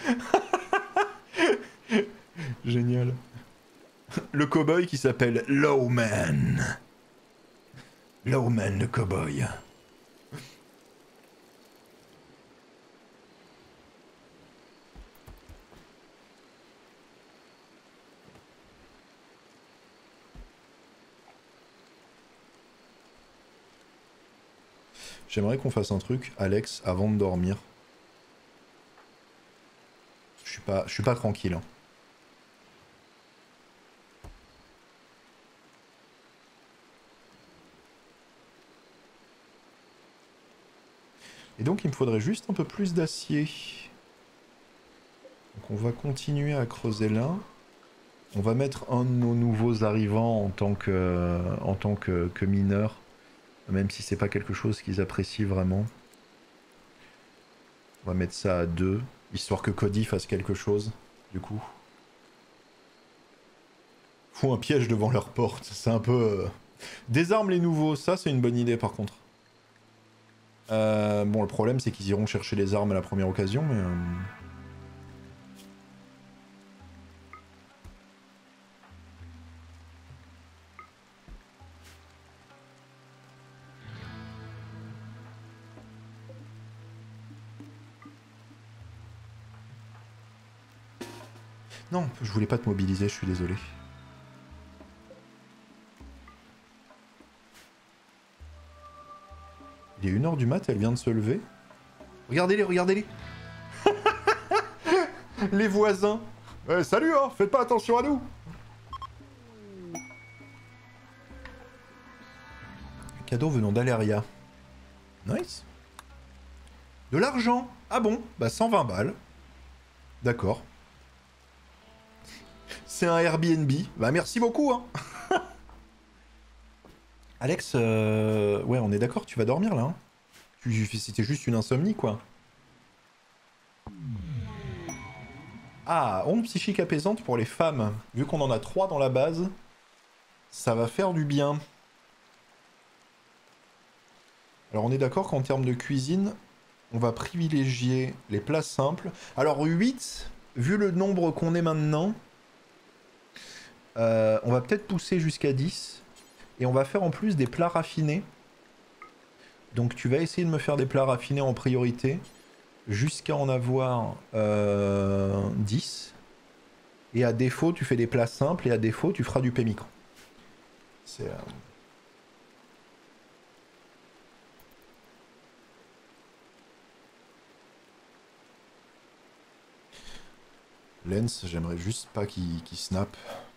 Génial. Le cowboy qui s'appelle Lowman. Lowman le cowboy. J'aimerais qu'on fasse un truc, Alex, avant de dormir. Je suis pas, je suis pas tranquille. Hein. Et donc il me faudrait juste un peu plus d'acier. Donc on va continuer à creuser là. On va mettre un de nos nouveaux arrivants en tant que, en tant que, que mineur. Même si c'est pas quelque chose qu'ils apprécient vraiment. On va mettre ça à deux. Histoire que Cody fasse quelque chose, du coup. Faut un piège devant leur porte. C'est un peu... Euh... Désarme les nouveaux. Ça, c'est une bonne idée, par contre. Euh, bon, le problème, c'est qu'ils iront chercher les armes à la première occasion, mais... Euh... Non, je voulais pas te mobiliser, je suis désolé. Il est une heure du mat, elle vient de se lever. Regardez-les, regardez-les. Les voisins. Eh, salut, hein, faites pas attention à nous. Cadeau venant d'Aleria. Nice. De l'argent. Ah bon, bah cent vingt balles. D'accord. C'est un Airbnb. Bah merci beaucoup, hein. Alex, euh... ouais, on est d'accord, tu vas dormir là. Hein. C'était juste une insomnie, quoi. Ah, onde psychique apaisante pour les femmes. Vu qu'on en a trois dans la base, ça va faire du bien. Alors on est d'accord qu'en termes de cuisine, on va privilégier les plats simples. Alors huit, vu le nombre qu'on est maintenant, euh, on va peut-être pousser jusqu'à dix. Et on va faire en plus des plats raffinés. Donc tu vas essayer de me faire des plats raffinés en priorité. Jusqu'à en avoir euh, dix. Et à défaut, tu fais des plats simples. Et à défaut, tu feras du pémican. C'est... Euh... Lens, j'aimerais juste pas qu'il qu'il snap.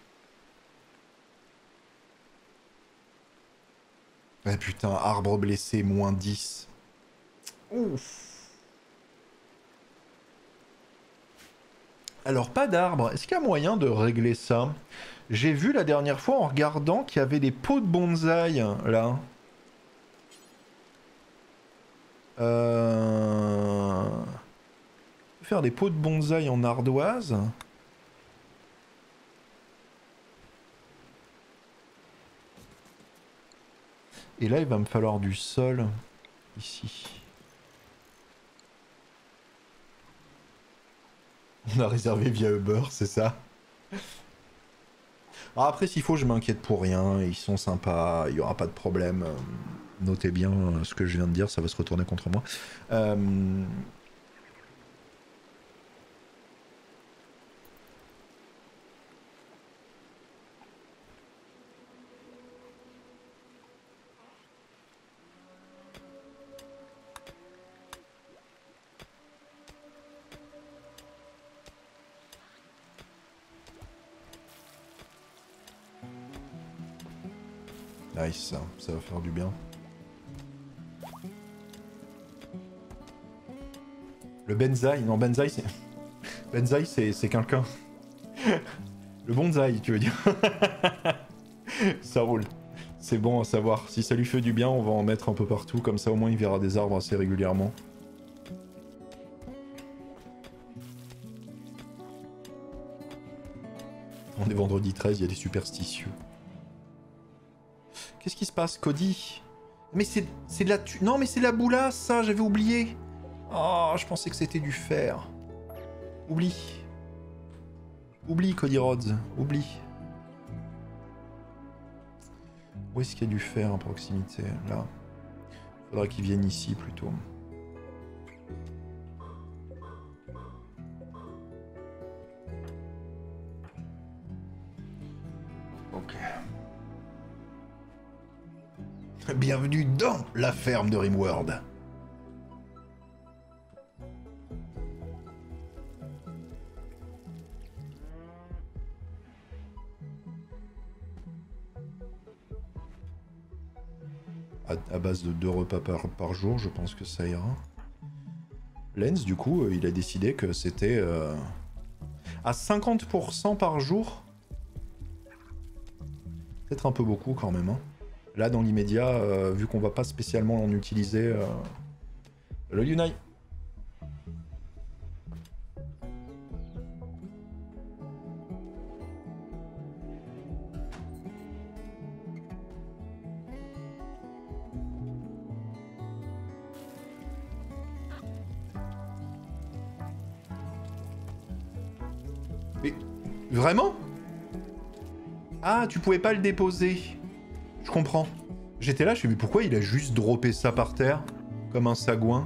Ah putain, arbre blessé, moins dix. Ouf. Alors, pas d'arbre. Est-ce qu'il y a moyen de régler ça? J'ai vu la dernière fois en regardant qu'il y avait des pots de bonsaï, là. Euh... Faire des pots de bonsaï en ardoise. Et là, il va me falloir du sol, ici. On a réservé via Uber, c'est ça? Alors après, s'il faut, je m'inquiète pour rien. Ils sont sympas, il n'y aura pas de problème. Notez bien ce que je viens de dire, ça va se retourner contre moi. Euh... Nice, ça, ça va faire du bien. Le benzaï, non benzaï c'est... benzaï c'est quelqu'un. Le bonsaï tu veux dire. Ça roule. C'est bon à savoir. Si ça lui fait du bien, on va en mettre un peu partout, comme ça au moins il verra des arbres assez régulièrement. On est vendredi treize, il y a des superstitieux. Qu'est-ce qui se passe, Cody? Mais c'est de la tu... Non, mais c'est la boulasse, ça, j'avais oublié. Oh, je pensais que c'était du fer. Oublie. Oublie, Cody Rhodes. Oublie. Où est-ce qu'il y a du fer à proximité? Là. Faudra qu'il vienne ici plutôt. Ok. Bienvenue dans la ferme de Rimworld. À, à base de deux repas par, par jour, je pense que ça ira. Lens, du coup, euh, il a décidé que c'était euh, à cinquante pour cent par jour. Peut-être un peu beaucoup quand même. Hein. Là, dans l'immédiat, euh, vu qu'on va pas spécialement en utiliser... Euh... Le Yunai. Mais... Vraiment? Ah, tu pouvais pas le déposer. Je comprends. J'étais là, je me suis dit, mais pourquoi il a juste droppé ça par terre? Comme un sagouin.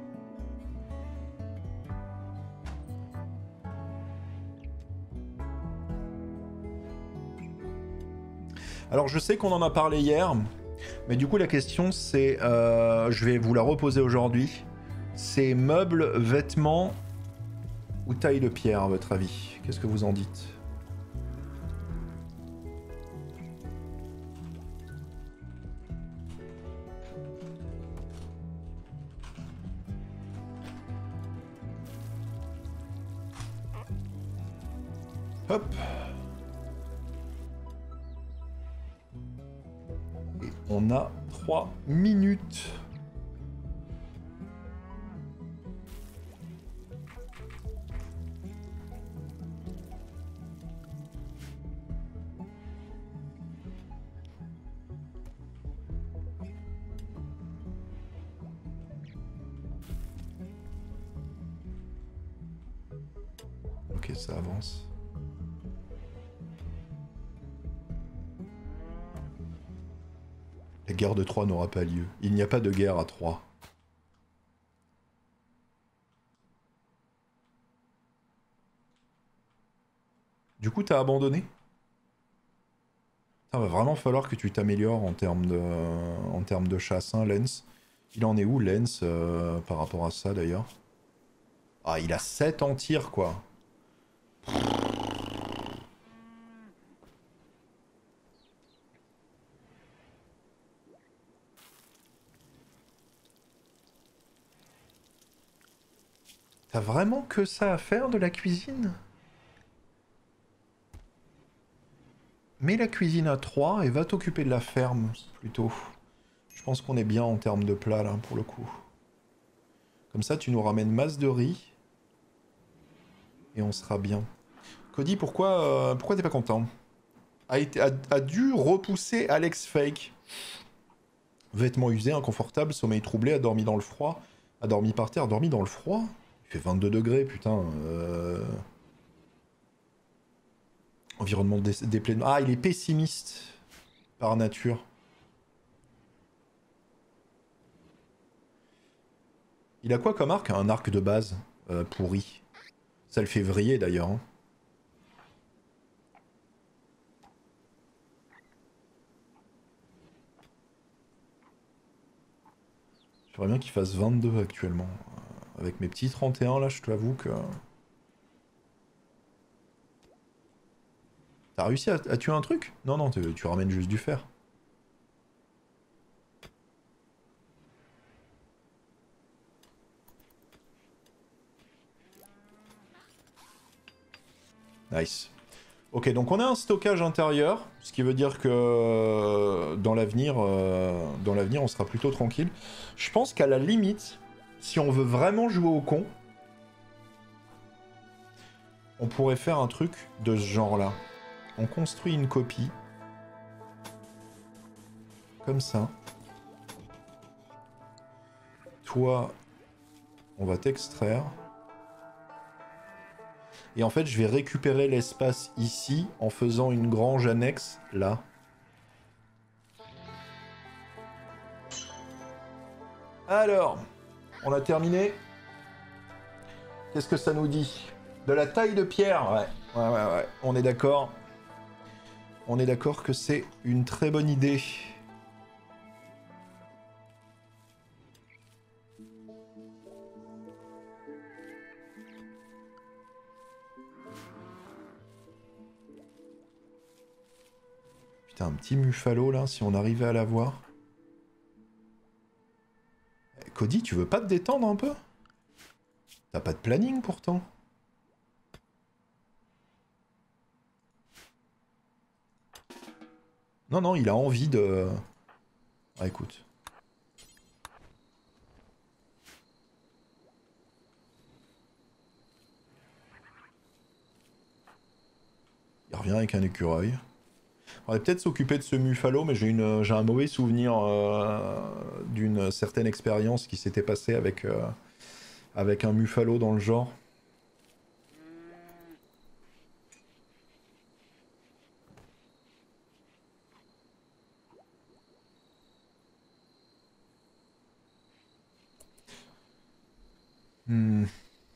Alors, je sais qu'on en a parlé hier, mais du coup, la question, c'est... Euh, je vais vous la reposer aujourd'hui. C'est meubles, vêtements ou taille de pierre, à votre avis? Qu'est-ce que vous en dites? Hop. Et on a trois minutes. Ok, ça avance. La guerre de Troie n'aura pas lieu. Il n'y a pas de guerre à Troie. Du coup, t'as abandonné? Ça va vraiment falloir que tu t'améliores en termes de, en termes de chasse, hein, Lens. Il en est où, Lens, euh, par rapport à ça, d'ailleurs? Ah, il a sept en tir, quoi. T'as vraiment que ça à faire de la cuisine? Mets la cuisine à trois et va t'occuper de la ferme, plutôt. Je pense qu'on est bien en termes de plats, là, pour le coup. Comme ça, tu nous ramènes masse de riz. Et on sera bien. Cody, pourquoi euh, pourquoi t'es pas content? a, été, a, a dû repousser Alex Fake. Vêtements usés, inconfortables, sommeil troublé, a dormi dans le froid. A dormi par terre, a dormi dans le froid? Il fait vingt-deux degrés, putain. Euh... Environnement déplaidant. Ah, il est pessimiste. Par nature. Il a quoi comme arc? Un arc de base. Euh, pourri. Ça le fait vriller, d'ailleurs. Hein. J'aimerais bien qu'il fasse vingt-deux actuellement. Avec mes petits trente et un, là, je t'avoue que... T'as réussi à, à tuer un truc? Non, non, tu ramènes juste du fer. Nice. Ok, donc on a un stockage intérieur, ce qui veut dire que dans l'avenir, euh, dans l'avenir, on sera plutôt tranquille. Je pense qu'à la limite, si on veut vraiment jouer au con, on pourrait faire un truc de ce genre-là. On construit une copie. Comme ça. Toi, On va t'extraire. Et en fait, je vais récupérer l'espace ici en faisant une grange annexe là. Alors, on a terminé. Qu'est-ce que ça nous dit? De la taille de pierre? Ouais, ouais, ouais, ouais. On est d'accord. On est d'accord que c'est une très bonne idée. Putain, un petit Muffalo là, si on arrivait à l'avoir. Cody, tu veux pas te détendre un peu? T'as pas de planning pourtant. Non, non, il a envie de... Ah, écoute. Il revient avec un écureuil. On va peut-être s'occuper de ce Muffalo, mais j'ai une, j'ai un mauvais souvenir euh, d'une certaine expérience qui s'était passée avec, euh, avec un Muffalo dans le genre. Hmm.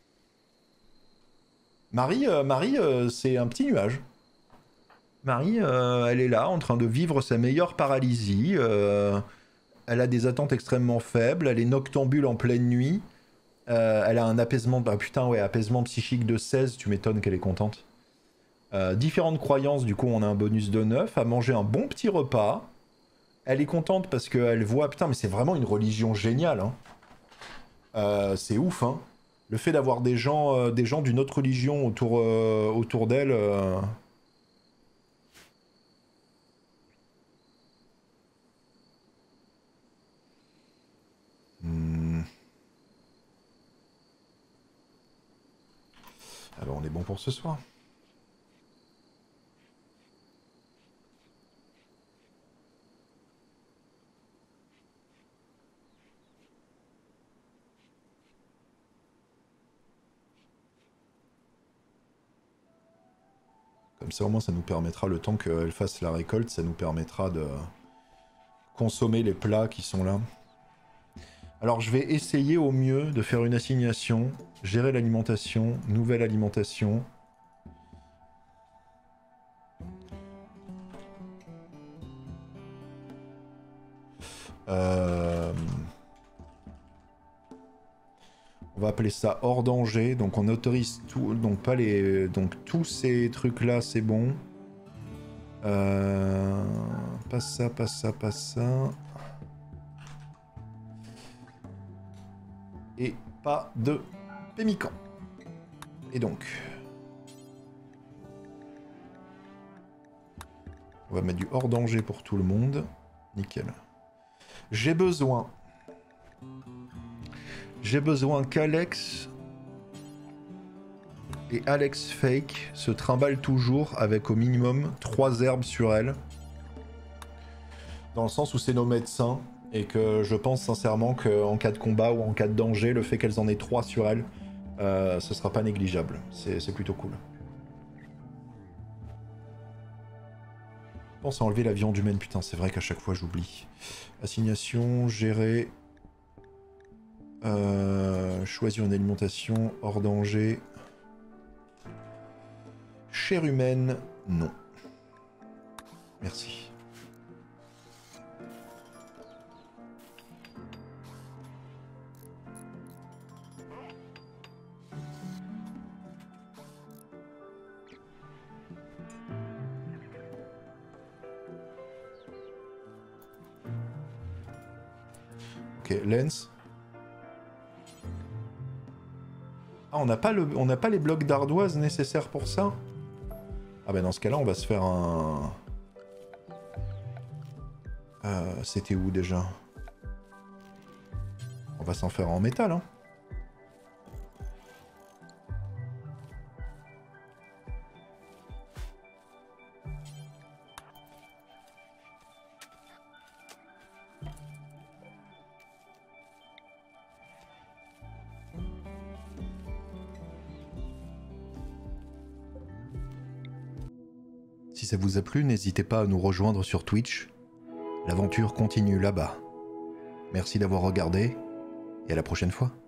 Marie, euh, Marie euh, c'est un petit nuage. Marie, euh, elle est là, en train de vivre sa meilleure paralysie. Euh, elle a des attentes extrêmement faibles. Elle est noctambule en pleine nuit. Euh, elle a un apaisement... Bah putain, ouais, apaisement psychique de seize. Tu m'étonnes qu'elle est contente. Euh, différentes croyances, du coup, on a un bonus de neuf. À manger un bon petit repas. Elle est contente parce qu'elle voit... Putain, mais c'est vraiment une religion géniale. Hein. Euh, c'est ouf, hein. Le fait d'avoir des gens, euh, des gens d'une autre religion autour, euh, autour d'elle... Euh... Hmm. Alors on est bon pour ce soir. Comme ça au moins ça nous permettra, le temps qu'elle fasse la récolte, ça nous permettra de consommer les plats qui sont là. Alors je vais essayer au mieux de faire une assignation, gérer l'alimentation, nouvelle alimentation. Euh... On va appeler ça hors danger, donc on autorise tout, donc pas les, donc tous ces trucs là c'est bon. Euh... Pas ça, pas ça, pas ça. Et pas de pémican. Et donc... On va mettre du hors danger pour tout le monde. Nickel. J'ai besoin... J'ai besoin qu'Alex... et Alex Fake se trimballent toujours avec au minimum trois herbes sur elle. Dans le sens où c'est nos médecins. Et que je pense sincèrement qu'en cas de combat ou en cas de danger, le fait qu'elles en aient trois sur elles, euh, ce sera pas négligeable. C'est plutôt cool. Pense à enlever la viande humaine, putain, c'est vrai qu'à chaque fois j'oublie. Assignation, gérer. Euh, choisir une alimentation, hors danger. Chair humaine, non. Merci. Ok, Lens. Ah, on n'a pas, le... on n'a pas les blocs d'ardoise nécessaires pour ça? Ah ben dans ce cas-là, on va se faire un... Euh, C'était où déjà? On va s'en faire en métal, hein. Si ça vous a plu, n'hésitez pas à nous rejoindre sur Twitch. L'aventure continue là-bas. Merci d'avoir regardé et à la prochaine fois.